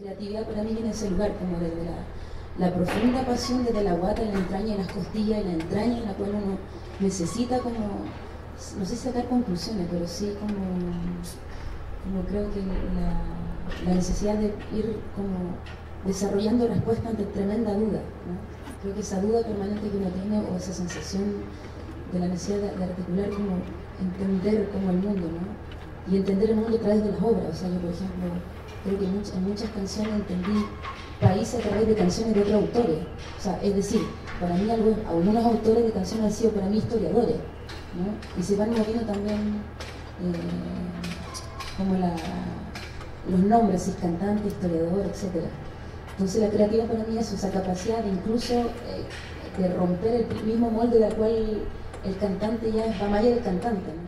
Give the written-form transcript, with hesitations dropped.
Creatividad para mí viene en ese lugar, como desde la profunda pasión, desde la guata, en la entraña, en las costillas, en la entraña en la cual uno necesita como, no sé si sacar conclusiones, pero sí como creo que la necesidad de ir como desarrollando respuesta ante tremenda duda, ¿no? Creo que esa duda permanente que uno tiene, o esa sensación de la necesidad de articular, como entender como el mundo, ¿no? Y entender el mundo a través de las obras. O sea, yo por ejemplo creo que en muchas canciones entendí países a través de canciones de otros autores. O sea, es decir, para mí algunos autores de canciones han sido para mí historiadores, ¿no? Y se van moviendo también como los nombres, es cantante, historiador, etc. Entonces la creatividad para mí es esa capacidad de incluso de romper el mismo molde del cual el cantante ya va más allá del cantante, ¿no?